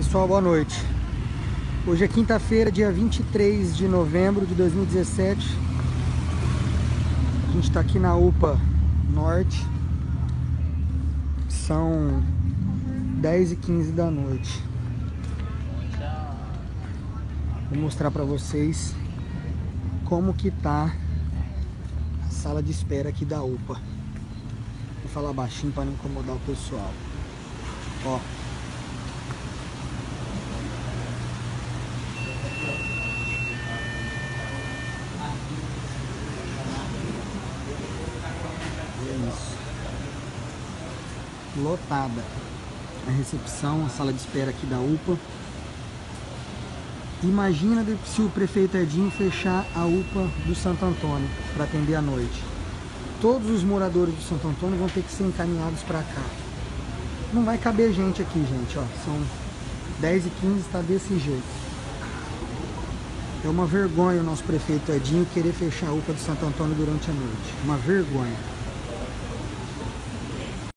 pessoal, boa noite. Hoje é quinta-feira, dia 23 de novembro de 2017. A gente está aqui na UPA Norte. São 10h15 da noite. Vou mostrar para vocês como que tá a sala de espera aqui da UPA. Vou falar baixinho para não incomodar o pessoal. Ó. É isso. Lotada a recepção, a sala de espera aqui da UPA. Imagina se o prefeito Edinho fechar a UPA do Santo Antônio para atender à noite. Todos os moradores do Santo Antônio vão ter que ser encaminhados para cá. Não vai caber gente aqui, gente, ó. São 10h15, está desse jeito. É uma vergonha o nosso prefeito Edinho querer fechar a UPA do Santo Antônio durante a noite. Uma vergonha.